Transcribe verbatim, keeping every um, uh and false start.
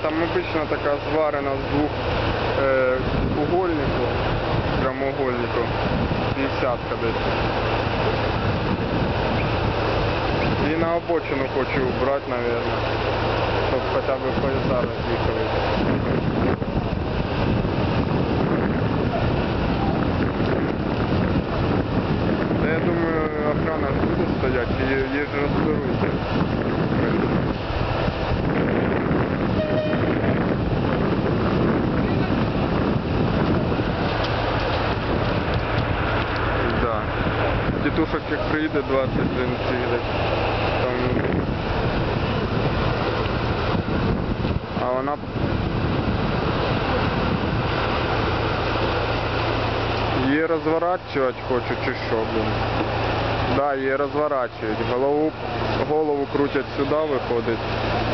там обычно така зварена з двох е, угольників, прямоугольників, п'ятдесятка десь. І на обочину хочу убрати, наверное, щоб хоча б пояса роз'їхали. Я думаю, охрана ж буде стояти, і її ж розберуться. Да. Тітушок як прийде двадцять один десь. Там... А вона... Її розворачувати хочу чи що, блин. Да, її розворачують. Голову, голову крутять сюди, виходить.